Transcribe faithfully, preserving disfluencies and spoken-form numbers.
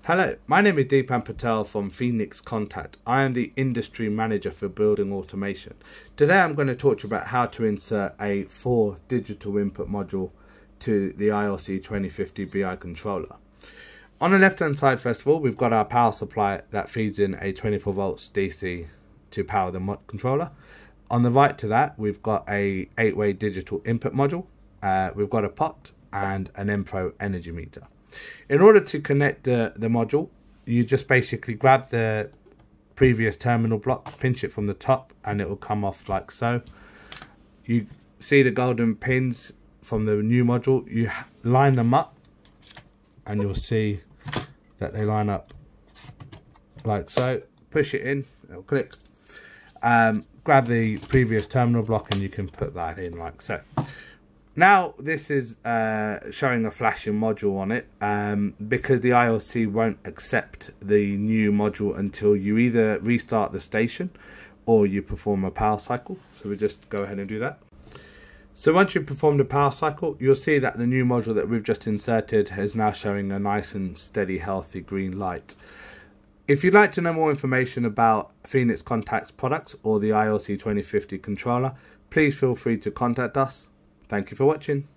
Hello, my name is Deepan Patel from Phoenix Contact. I am the industry manager for building automation. Today I'm going to talk to you about how to insert a four digital input module to the I L C twenty fifty B I controller. On the left hand side, first of all, we've got our power supply that feeds in a twenty-four volts D C to power the controller. On the right to that, we've got a eight way digital input module. Uh, we've got a pot and an M Pro energy meter. In order to connect the, the module, you just basically grab the previous terminal block, pinch it from the top, and it will come off like so. You see the golden pins from the new module, you line them up and you'll see that they line up like so. Push it in, it'll click. Um, grab the previous terminal block and you can put that in like so. Now this is uh, showing a flashing module on it um, because the I L C won't accept the new module until you either restart the station or you perform a power cycle. So we'll just go ahead and do that. So once you've performed a power cycle, you'll see that the new module that we've just inserted is now showing a nice and steady, healthy green light. If you'd like to know more information about Phoenix Contact's products or the I L C twenty fifty controller, please feel free to contact us. Thank you for watching.